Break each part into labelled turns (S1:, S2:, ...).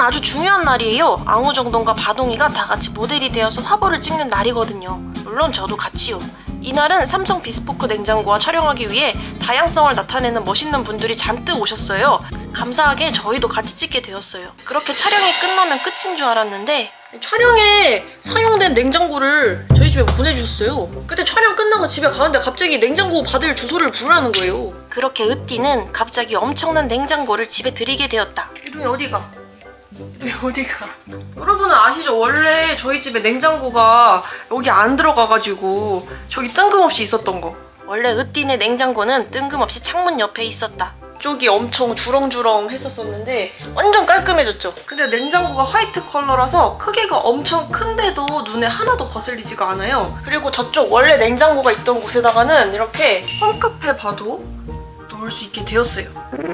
S1: 아주 중요한 날이에요. 앙우정동과 바동이가 다 같이 모델이 되어서 화보를 찍는 날이거든요. 물론 저도 같이요. 이날은 삼성 비스포크 냉장고와 촬영하기 위해 다양성을 나타내는 멋있는 분들이 잔뜩 오셨어요. 감사하게 저희도 같이 찍게 되었어요. 그렇게 촬영이 끝나면 끝인 줄 알았는데 촬영에 사용된 냉장고를 저희 집에 보내주셨어요. 그때 촬영 끝나고 집에 가는데 갑자기 냉장고 받을 주소를 부르라는 거예요. 그렇게 으띠는 갑자기 엄청난 냉장고를 집에 들이게 되었다. 이동이 어디가? 이동이 어디가? 여러분은 아시죠? 원래 저희 집에 냉장고가 여기 안 들어가가지고 저기 뜬금없이 있었던 거. 원래 으띠네 냉장고는 뜬금없이 창문 옆에 있었다. 쪽이 엄청 주렁주렁 했었었는데 완전 깔끔해졌죠? 근데 냉장고가 화이트 컬러라서 크기가 엄청 큰데도 눈에 하나도 거슬리지가 않아요. 그리고 저쪽 원래 냉장고가 있던 곳에다가는 이렇게 홈카페 봐도 놓을 수 있게 되었어요.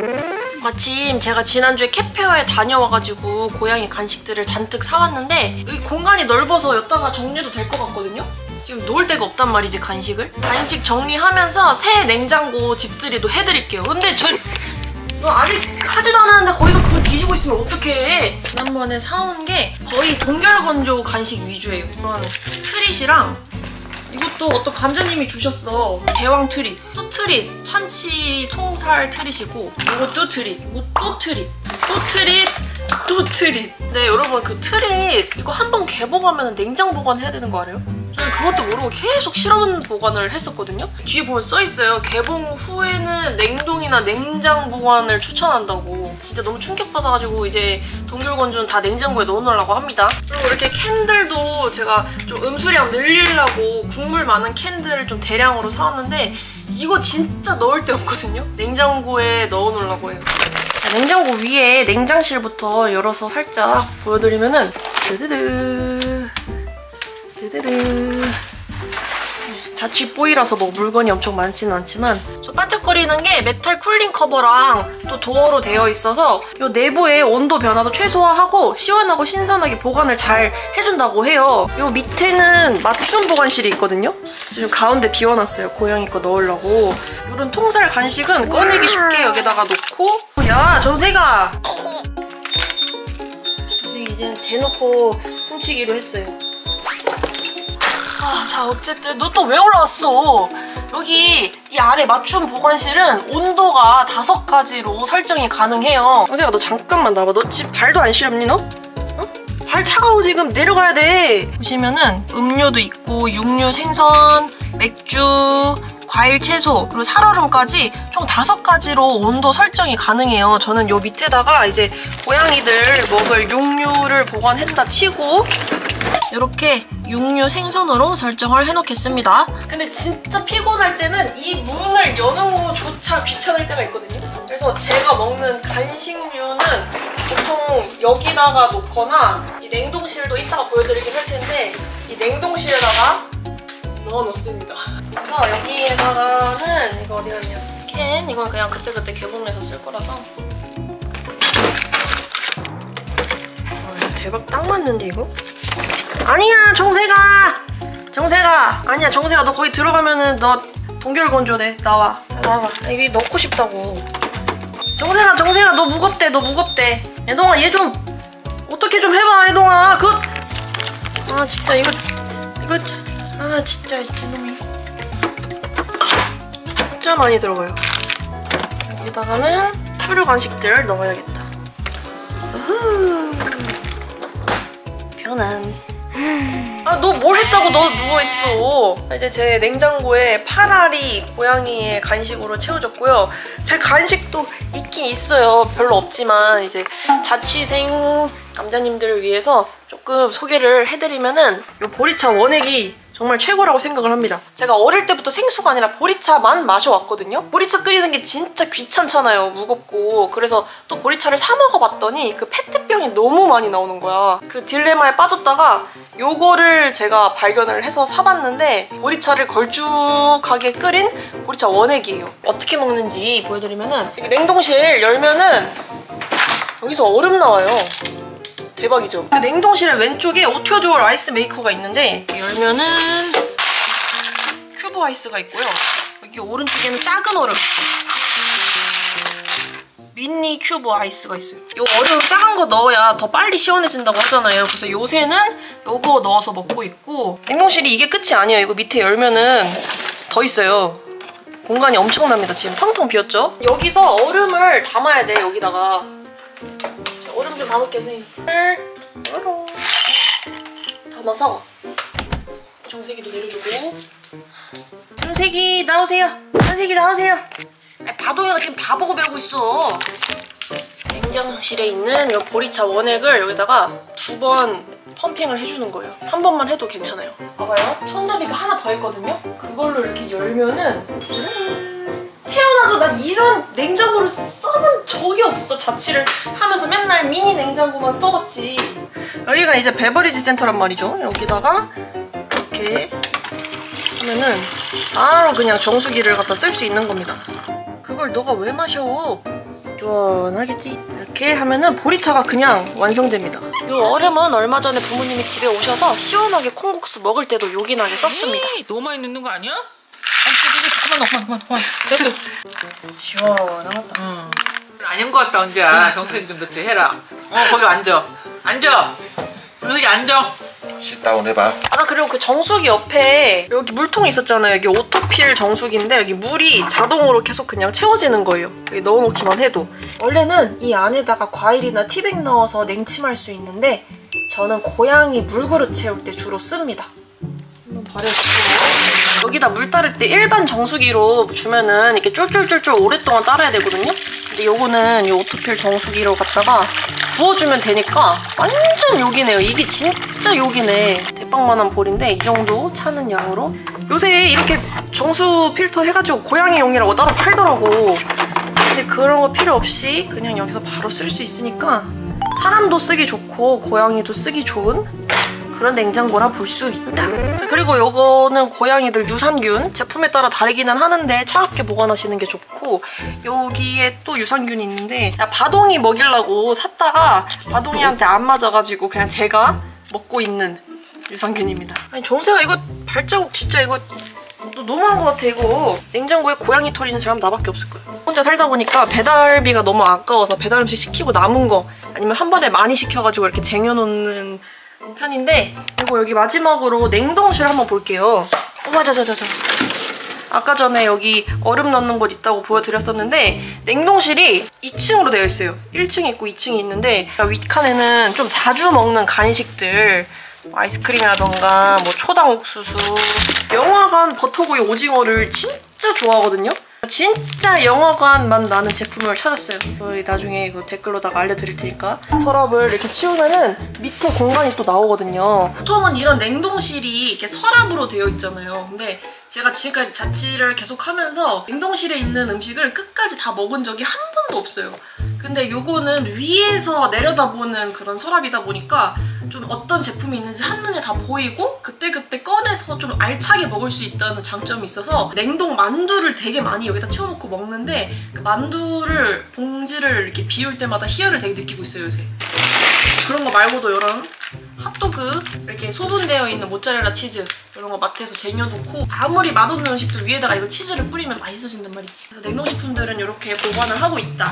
S1: 마침 제가 지난주에 캣페어에 다녀와가지고 고양이 간식들을 잔뜩 사왔는데 여기 공간이 넓어서 여기다가 정리도 될 것 같거든요? 지금 놓을 데가 없단 말이지, 간식을. 간식 정리하면서 새 냉장고 집들이도 해드릴게요. 근데 너 아직 하지도 않았는데 거기서 그거 뒤지고 있으면 어떡해. 지난번에 사온 게 거의 동결건조 간식 위주예요. 이런 트릿이랑 이것도 어떤 감자님이 주셨어. 제왕 트릿, 또 트릿, 참치 통살 트릿이고 이것도 트릿, 이것도 트릿, 또 트릿, 또 트릿. 네, 여러분 그 트릿 이거 한번 개봉하면 냉장 보관해야 되는 거 알아요? 저는 그것도 모르고 계속 실온 보관을 했었거든요. 뒤에 보면 써있어요. 개봉 후에는 냉동이나 냉장 보관을 추천한다고. 진짜 너무 충격받아가지고 이제 동결건조는 다 냉장고에 넣어놓으려고 합니다. 그리고 이렇게 캔들도 제가 좀 음수량 늘리려고 국물 많은 캔들을 좀 대량으로 사왔는데 이거 진짜 넣을 데 없거든요. 냉장고에 넣어놓으려고 해요. 냉장고 위에 냉장실부터 열어서 살짝 보여드리면은 드드드 드드드. 자취 뽀이라서 뭐 물건이 엄청 많지는 않지만 저 반짝거리는 게 메탈 쿨링 커버랑 또 도어로 되어 있어서 이 내부의 온도 변화도 최소화하고 시원하고 신선하게 보관을 잘 해준다고 해요. 이 밑에는 맞춤 보관실이 있거든요. 지금 가운데 비워놨어요. 고양이 거 넣으려고. 이런 통살 간식은 꺼내기 쉽게 여기다가 놓고. 야, 정세가! 정세가 이제는 대놓고 훔치기로 했어요. 자, 어쨌든 너 또 왜 올라왔어? 여기 이 아래 맞춤 보관실은 온도가 5가지로 설정이 가능해요. 정세가 너 잠깐만 나와봐. 너 지금 발도 안 시렵니 너? 어? 발 차가워. 지금 내려가야 돼. 보시면은 음료도 있고 육류, 생선, 맥주, 과일, 채소, 그리고 살얼음까지 총 5가지로 온도 설정이 가능해요. 저는 요 밑에다가 이제 고양이들 먹을 육류를 보관했다 치고 이렇게 육류 생선으로 설정을 해놓겠습니다. 근데 진짜 피곤할 때는 이 문을 여는 거조차 귀찮을 때가 있거든요. 그래서 제가 먹는 간식류는 보통 여기다가 놓거나 이 냉동실도 이따가 보여드리긴 할 텐데 이 냉동실에다가 넣어놓습니다. 그래서 여기에다가는 이거 어디 갔냐? 캔 이건 그냥 그때그때 개봉해서 쓸 거라서. 대박 딱 맞는데 이거? 아니야 정세가! 정세가! 아니야 정세가 너 거기 들어가면은 너 동결건조돼. 나와. 나와. 이게 넣고 싶다고. 정세가 너 무겁대. 너 무겁대. 애동아 얘 좀 어떻게 좀 해봐 애동아. 아 진짜 이거 아 진짜 이놈이 진짜 많이 들어가요. 여기다가는 추류 간식들 넣어야겠다. 우후. 편안. 아, 너 뭘 했다고 너 누워있어. 이제 제 냉장고에 파라리 고양이의 간식으로 채워졌고요. 제 간식도 있긴 있어요. 별로 없지만 이제 자취생 남자님들을 위해서 조금 소개를 해드리면은 이 보리차 원액이 정말 최고라고 생각을 합니다. 제가 어릴 때부터 생수가 아니라 보리차만 마셔왔거든요. 보리차 끓이는 게 진짜 귀찮잖아요. 무겁고. 그래서 또 보리차를 사 먹어봤더니 그 페트병이 너무 많이 나오는 거야. 그 딜레마에 빠졌다가 요거를 제가 발견을 해서 사봤는데 보리차를 걸쭉하게 끓인 보리차 원액이에요. 어떻게 먹는지 보여드리면은 이게 냉동실 열면은 여기서 얼음 나와요. 대박이죠? 그 냉동실의 왼쪽에 오토듀얼 아이스 메이커가 있는데 열면은 큐브 아이스가 있고요. 여기 오른쪽에는 작은 얼음, 미니 큐브 아이스가 있어요. 요 얼음 작은 거 넣어야 더 빨리 시원해진다고 하잖아요. 그래서 요새는 요거 넣어서 먹고 있고, 냉동실이 이게 끝이 아니에요. 이거 밑에 열면은 더 있어요. 공간이 엄청납니다. 지금 텅텅 비었죠? 여기서 얼음을 담아야 돼, 여기다가. 자, 얼음 좀 담을게요, 선생님. 담아서 정색이도 내려주고. 정색이 나오세요. 정색이 나오세요. 바동이가 지금 다 보고 배우고 있어. 냉장실에 있는 이 보리차 원액을 여기다가 2번 펌핑을 해주는 거예요. 한 번만 해도 괜찮아요. 봐봐요. 손잡이가 하나 더 있거든요. 그걸로 이렇게 열면은 태어나서 난 이런 냉장고를 써본 적이 없어. 자취를 하면서 맨날 미니 냉장고만 써봤지. 여기가 이제 베버리지 센터란 말이죠. 여기다가 이렇게 하면은 바로 그냥 정수기를 갖다 쓸 수 있는 겁니다. 그걸 너가 왜 마셔? 시원하겠지? 이렇게 하면은 보리차가 그냥 완성됩니다. 이 얼음은 얼마 전에 부모님이 집에 오셔서 시원하게 콩국수 먹을 때도 요긴하게 썼습니다.
S2: 에이, 너무 많이 넣는 거 아니야? 그만. 됐어.
S1: 시원하겠다.
S2: 아닌 것 같다, 언제야. 정생 좀 넣지 해라. 거기 앉아. 여기 앉아.
S3: sit-down 해봐.
S1: 아까 그리고 그 정수기 옆에 여기 물통이 있었잖아요. 여기 오토필 정수기인데 여기 물이 자동으로 계속 그냥 채워지는 거예요. 여기 넣어놓기만 해도. 원래는 이 안에다가 과일이나 티백 넣어서 냉침할 수 있는데 저는 고양이 물그릇 채울 때 주로 씁니다. 한번 발효시키고 여기다 물 따를 때 일반 정수기로 주면은 이렇게 쫄쫄쫄쫄 오랫동안 따라야 되거든요. 근데 요거는 이 오토필 정수기로 갖다가 부어주면 되니까 완전 요기네요. 이게 진짜 요기네. 대빵만한 볼인데 이 정도 차는 양으로. 요새 이렇게 정수 필터 해가지고 고양이용이라고 따로 팔더라고. 근데 그런 거 필요 없이 그냥 여기서 바로 쓸 수 있으니까 사람도 쓰기 좋고 고양이도 쓰기 좋은 그런 냉장고라 볼 수 있다. 자, 그리고 요거는 고양이들 유산균 제품에 따라 다르기는 하는데 차갑게 보관하시는 게 좋고, 여기에 또 유산균이 있는데 바동이 먹이려고 샀다가 바동이한테 안 맞아가지고 그냥 제가 먹고 있는 유산균입니다. 아니 정세가 이거 발자국 진짜 이거 너무한 것 같아. 이거 냉장고에 고양이 털 있는 사람 나밖에 없을 거야. 혼자 살다 보니까 배달비가 너무 아까워서 배달 음식 시키고 남은 거 아니면 한 번에 많이 시켜가지고 이렇게 쟁여놓는 편인데, 그리고 여기 마지막으로 냉동실 한번 볼게요. 자자자자. 아까 전에 여기 얼음 넣는 곳 있다고 보여드렸었는데 냉동실이 2층으로 되어 있어요. 1층이 있고 2층이 있는데 윗칸에는 좀 자주 먹는 간식들, 아이스크림이라던가 뭐 초당 옥수수, 영화관 버터구이 오징어를 진짜 좋아하거든요. 진짜 영화관 맛 나는 제품을 찾았어요. 저희 나중에 이거 댓글로다가 알려드릴 테니까. 서랍을 이렇게 치우면은 밑에 공간이 또 나오거든요. 보통은 이런 냉동실이 이렇게 서랍으로 되어 있잖아요. 근데 제가 지금까지 자취를 계속 하면서 냉동실에 있는 음식을 끝까지 다 먹은 적이 한 번도 없어요. 근데 요거는 위에서 내려다보는 그런 서랍이다 보니까 좀 어떤 제품이 있는지 한눈에 다 보이고 그때그때 꺼내서 좀 알차게 먹을 수 있다는 장점이 있어서 냉동 만두를 되게 많이 여기다 채워놓고 먹는데, 그 만두를 봉지를 이렇게 비울 때마다 희열을 되게 느끼고 있어요, 요새. 그런 거 말고도 이런 핫도그 이렇게 소분되어 있는 모짜렐라 치즈 이런 거 마트에서 쟁여놓고 아무리 맛없는 음식도 위에다가 이거 치즈를 뿌리면 맛있어진단 말이지. 그래서 냉동식품들은 이렇게 보관을 하고 있다.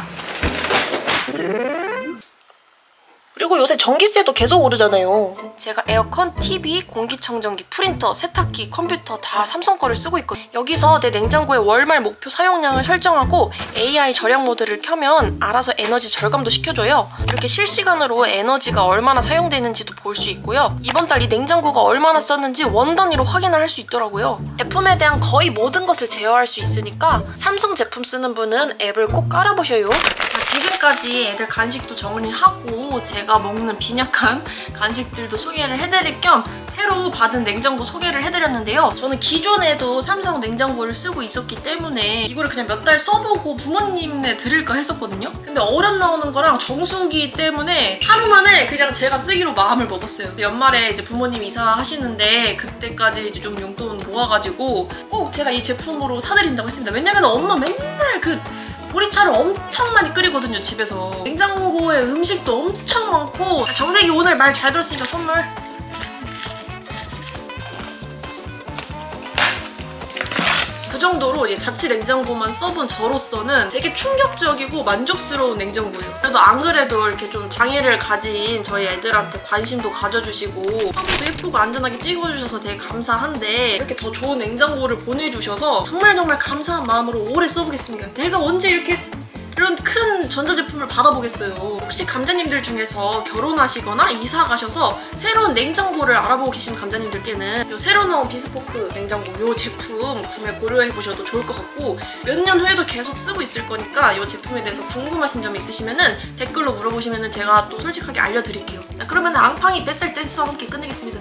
S1: 그리고 요새 전기세도 계속 오르잖아요. 제가 에어컨, TV, 공기청정기, 프린터, 세탁기, 컴퓨터 다 삼성 거를 쓰고 있거든요. 여기서 내 냉장고의 월말 목표 사용량을 설정하고 AI 절약 모드를 켜면 알아서 에너지 절감도 시켜줘요. 이렇게 실시간으로 에너지가 얼마나 사용되는지도 볼 수 있고요. 이번 달 이 냉장고가 얼마나 썼는지 원 단위로 확인을 할 수 있더라고요. 제품에 대한 거의 모든 것을 제어할 수 있으니까 삼성 제품 쓰는 분은 앱을 꼭 깔아보셔요. 지금까지 애들 간식도 정리하고 제가 먹는 빈약한 간식들도 소개를 해드릴 겸 새로 받은 냉장고 소개를 해드렸는데요. 저는 기존에도 삼성 냉장고를 쓰고 있었기 때문에 이거를 그냥 몇 달 써보고 부모님에 드릴까 했었거든요. 근데 얼음 나오는 거랑 정수기 때문에 하루 만에 그냥 제가 쓰기로 마음을 먹었어요. 연말에 이제 부모님 이사하시는데 그때까지 이제 좀 용돈 모아가지고 꼭 제가 이 제품으로 사드린다고 했습니다. 왜냐면 엄마 맨날 그 보리차를 엄청 많이 끓이거든요, 집에서. 냉장고에 음식도 엄청 많고. 정색이 오늘 말 잘 들었으니까 선물. 그죠? 정도로 이제 자취 냉장고만 써본 저로서는 되게 충격적이고 만족스러운 냉장고예요. 그래도 안 그래도 이렇게 좀 장애를 가진 저희 애들한테 관심도 가져주시고 화보도 예쁘고 안전하게 찍어주셔서 되게 감사한데 이렇게 더 좋은 냉장고를 보내주셔서 정말 감사한 마음으로 오래 써보겠습니다. 내가 언제 이렇게 이런 큰 전자제품을 받아보겠어요. 혹시 감자님들 중에서 결혼하시거나 이사 가셔서 새로운 냉장고를 알아보고 계신 감자님들께는 이 새로 나온 비스포크 냉장고 이 제품 구매 고려해보셔도 좋을 것 같고 몇 년 후에도 계속 쓰고 있을 거니까 이 제품에 대해서 궁금하신 점이 있으시면은 댓글로 물어보시면은 제가 또 솔직하게 알려드릴게요. 자, 그러면 앙팡이 뱃살 댄스와 함께 끝내겠습니다.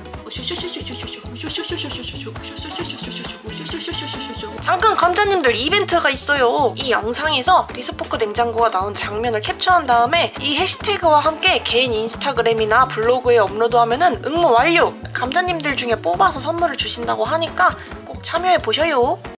S1: 잠깐 감자님들 이벤트가 있어요. 이 영상에서 비스포크 냉장고가 나온 장면을 캡처한 다음에 이 해시태그와 함께 개인 인스타그램이나 블로그에 업로드하면은 응모 완료! 감자님들 중에 뽑아서 선물을 주신다고 하니까 꼭 참여해보셔요.